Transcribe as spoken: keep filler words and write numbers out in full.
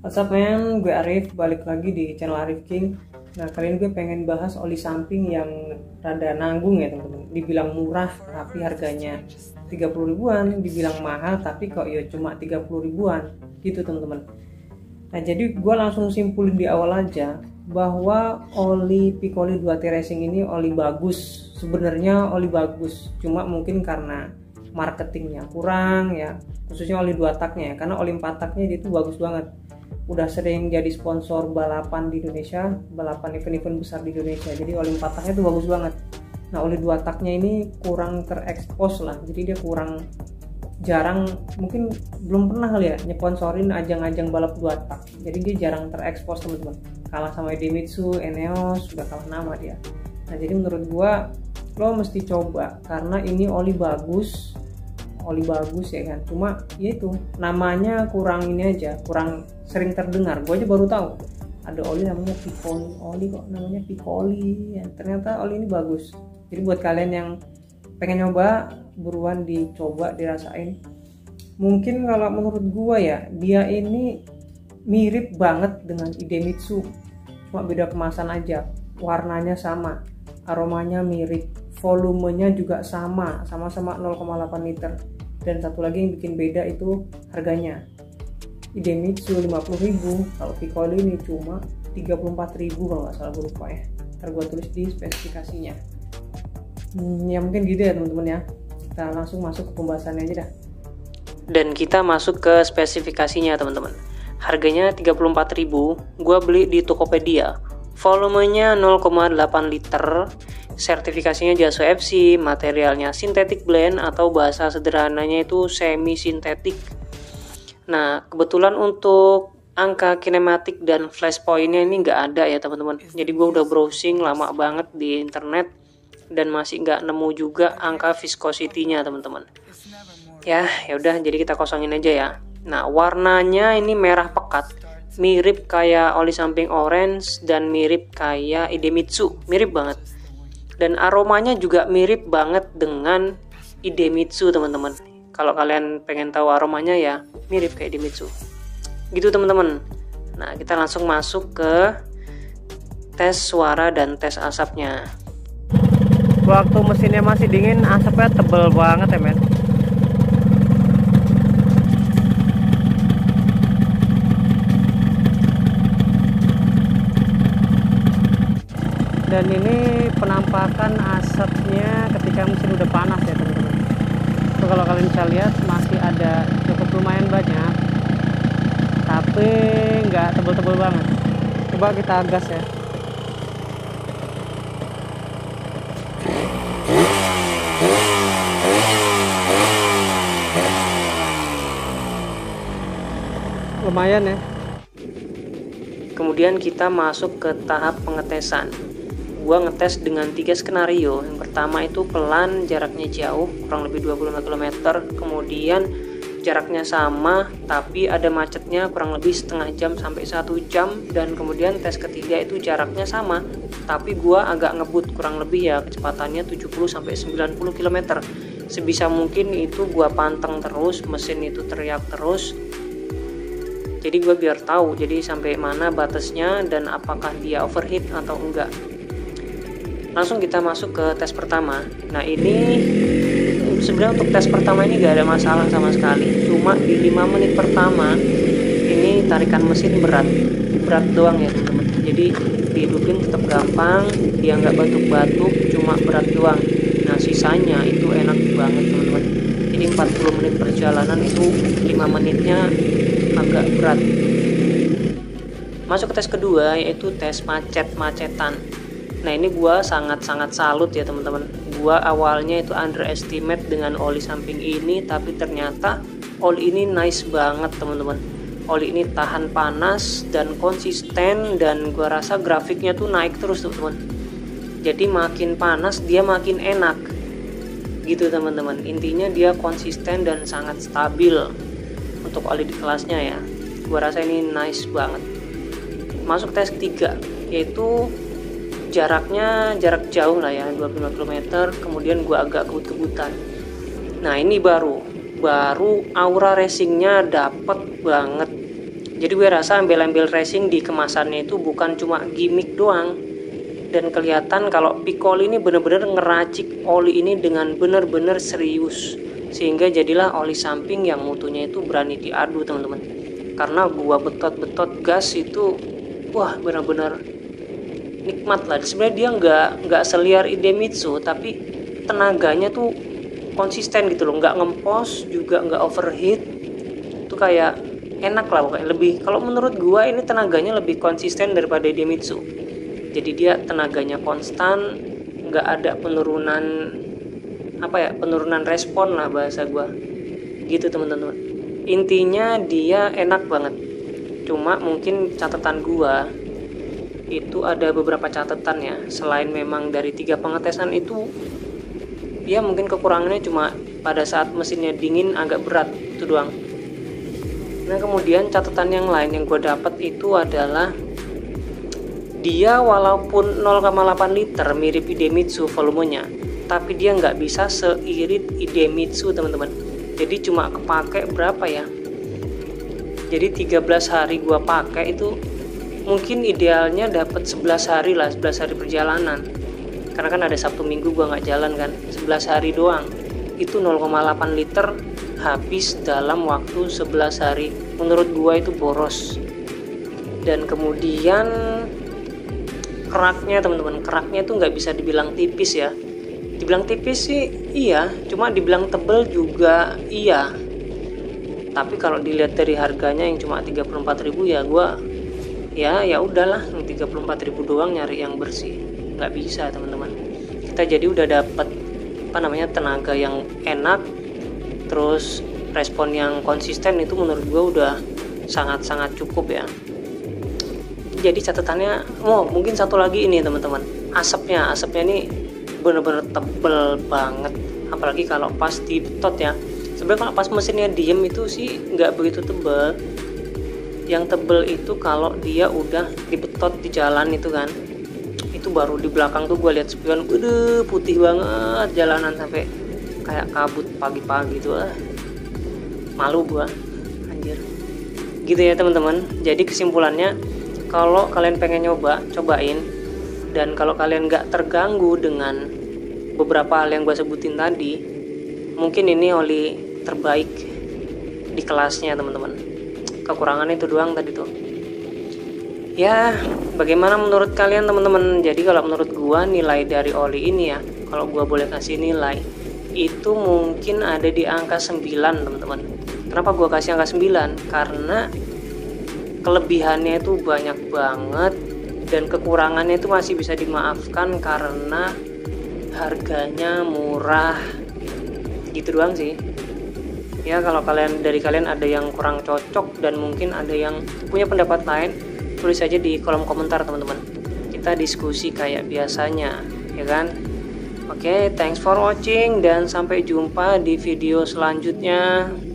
What's up man, gue Arif, balik lagi di channel Arif King. Nah kali ini gue pengen bahas oli samping yang rada nanggung ya teman-teman. Dibilang murah tapi harganya tiga puluh ribuan, dibilang mahal tapi kok ya cuma tiga puluh ribuan gitu teman-teman. Nah jadi gue langsung simpulin di awal aja bahwa oli Piccoli dua T Racing ini oli bagus. Sebenarnya oli bagus, cuma mungkin karena marketingnya kurang ya, khususnya oli dua taknya ya, karena oli empat taknya dia itu bagus banget. Udah sering jadi sponsor balapan di Indonesia, balapan event-event besar di Indonesia, jadi oli empat taknya itu bagus banget. Nah oli dua taknya ini kurang terekspos lah, jadi dia kurang, jarang, mungkin belum pernah kali ya nyeponsorin ajang-ajang balap dua tak, jadi dia jarang terekspos teman-teman. Kalah sama Idemitsu, Eneos, sudah kalah nama dia. Nah jadi menurut gua lo mesti coba karena ini oli bagus, oli bagus ya kan, cuma ya itu namanya kurang ini aja, kurang sering terdengar. Gue aja baru tahu ada oli namanya Piccoli, oli kok namanya Piccoli ya, ternyata oli ini bagus. Jadi buat kalian yang pengen nyoba, buruan dicoba, dirasain. Mungkin kalau menurut gue ya, dia ini mirip banget dengan Idemitsu, cuma beda kemasan aja. Warnanya sama, aromanya mirip, volumenya juga sama, sama-sama nol koma delapan liter. Dan satu lagi yang bikin beda itu harganya. Idemitsu lima puluh ribu, kalau Piccoli ini cuma tiga puluh empat ribu kalau nggak salah, gue lupa ya. Ntar gue tulis di spesifikasinya. Hmm, ya mungkin gitu ya teman-teman ya. Kita langsung masuk ke pembahasannya aja dah. Dan kita masuk ke spesifikasinya teman-teman. Harganya tiga puluh empat ribu, gue beli di Tokopedia. Volumenya nol koma delapan liter, sertifikasinya Jaso F C, materialnya synthetic blend atau bahasa sederhananya itu semi sintetik. Nah kebetulan untuk angka kinematik dan flash pointnya ini nggak ada ya teman-teman. Jadi gue udah browsing lama banget di internet dan masih nggak nemu juga angka viscosity-nya teman-teman. Ya ya udah, jadi kita kosongin aja ya. Nah warnanya ini merah pekat, mirip kayak oli samping orange dan mirip kayak Idemitsu, mirip banget. Dan aromanya juga mirip banget dengan Idemitsu teman-teman. Kalau kalian pengen tahu aromanya ya mirip kayak Idemitsu gitu teman-teman. Nah kita langsung masuk ke tes suara dan tes asapnya. Waktu mesinnya masih dingin, asapnya tebel banget ya men. Dan ini penampakan asapnya ketika mesin udah panas ya teman-teman. So, kalau kalian bisa lihat masih ada cukup lumayan banyak, tapi nggak tebel-tebel banget. Coba kita gas ya. Lumayan ya. Kemudian kita masuk ke tahap pengetesan. Gua ngetes dengan tiga skenario. Yang pertama itu pelan, jaraknya jauh, kurang lebih dua puluh lima kilometer. Kemudian jaraknya sama tapi ada macetnya kurang lebih setengah jam sampai satu jam. Dan kemudian tes ketiga itu jaraknya sama tapi gua agak ngebut, kurang lebih ya kecepatannya tujuh puluh sampai sembilan puluh kilometer. Sebisa mungkin itu gua panteng terus, mesin itu teriak terus. Jadi gue biar tahu jadi sampai mana batasnya dan apakah dia overheat atau enggak. Langsung kita masuk ke tes pertama. Nah ini sebenarnya untuk tes pertama ini gak ada masalah sama sekali. Cuma di lima menit pertama ini tarikan mesin berat, berat doang ya teman-teman. Jadi dihidupin tetap gampang, dia nggak batuk-batuk, cuma berat doang. Nah sisanya itu enak banget teman-teman. Jadi empat puluh menit perjalanan itu lima menitnya agak berat. Masuk ke tes kedua yaitu tes macet-macetan. Nah ini gua sangat-sangat salut ya teman-teman. Gua awalnya itu underestimate dengan oli samping ini, tapi ternyata oli ini nice banget teman-teman. Oli ini tahan panas dan konsisten, dan gua rasa grafiknya tuh naik terus teman-teman. Jadi makin panas dia makin enak gitu teman-teman. Intinya dia konsisten dan sangat stabil untuk oli di kelasnya ya. Gua rasa ini nice banget. Masuk tes ketiga yaitu jaraknya jarak jauh lah ya, dua puluh lima kilometer. Kemudian gua agak kebut-kebutan. Nah ini baru baru aura racingnya dapet banget. Jadi gue rasa embel-embel racing di kemasannya itu bukan cuma gimmick doang. Dan kelihatan kalau Piccoli ini bener-bener ngeracik oli ini dengan bener-bener serius. Sehingga jadilah oli samping yang mutunya itu berani diadu teman-teman. Karena gua betot-betot gas itu, wah bener-bener nikmat lah. Sebenarnya dia nggak nggak seliar Idemitsu, tapi tenaganya tuh konsisten gitu loh. Nggak ngempos, juga nggak overheat. Itu kayak enak lah pokoknya. Lebih, kalau menurut gua ini tenaganya lebih konsisten daripada Idemitsu. Jadi dia tenaganya konstan, nggak ada penurunan apa ya penurunan respon lah bahasa gua gitu teman-teman. Intinya dia enak banget. Cuma mungkin catatan gua itu ada beberapa catatan ya. Selain memang dari tiga pengetesan itu, ya mungkin kekurangannya cuma pada saat mesinnya dingin agak berat itu doang. Nah kemudian catatan yang lain yang gue dapat itu adalah dia walaupun nol koma delapan liter mirip Idemitsu volumenya, tapi dia nggak bisa seirit Idemitsu teman-teman. Jadi cuma kepake berapa ya? Jadi tiga belas hari gue pakai itu mungkin idealnya dapat sebelas hari lah, sebelas hari perjalanan. Karena kan ada Sabtu Minggu gue nggak jalan kan, sebelas hari doang. Itu nol koma delapan liter habis dalam waktu sebelas hari. Menurut gua itu boros. Dan kemudian keraknya teman-teman, keraknya tuh nggak bisa dibilang tipis ya. Dibilang tipis sih iya, cuma dibilang tebel juga iya. Tapi kalau dilihat dari harganya yang cuma tiga puluh empat ribu ya gua ya ya udahlah, tiga puluh empat ribu doang nyari yang bersih. Nggak bisa teman-teman. Kita jadi udah dapat apa namanya tenaga yang enak, terus respon yang konsisten, itu menurut gue udah sangat-sangat cukup ya. Jadi catatannya, oh mungkin satu lagi ini teman-teman, asapnya asapnya ini bener-bener tebel banget, apalagi kalau pas dibetot ya. Sebenarnya kalau pas mesinnya diem itu sih nggak begitu tebel. Yang tebel itu kalau dia udah dibetot di jalan itu kan, itu baru di belakang tuh gue lihat spion, udah putih banget jalanan sampai kayak kabut pagi-pagi tuh, ah. Malu gua anjir gitu ya teman-teman. Jadi kesimpulannya, kalau kalian pengen nyoba, cobain. Dan kalau kalian nggak terganggu dengan beberapa hal yang gua sebutin tadi, mungkin ini oli terbaik di kelasnya teman-teman. Kekurangan itu doang tadi tuh ya. Bagaimana menurut kalian teman-teman? Jadi kalau menurut gua nilai dari oli ini ya, kalau gua boleh kasih nilai, itu mungkin ada di angka sembilan teman-teman. Kenapa gue kasih angka sembilan? Karena kelebihannya itu banyak banget dan kekurangannya itu masih bisa dimaafkan karena harganya murah. Gitu doang sih. Ya kalau kalian dari kalian ada yang kurang cocok dan mungkin ada yang punya pendapat lain, tulis aja di kolom komentar teman-teman. Kita diskusi kayak biasanya, ya kan? Oke, okay, thanks for watching dan sampai jumpa di video selanjutnya.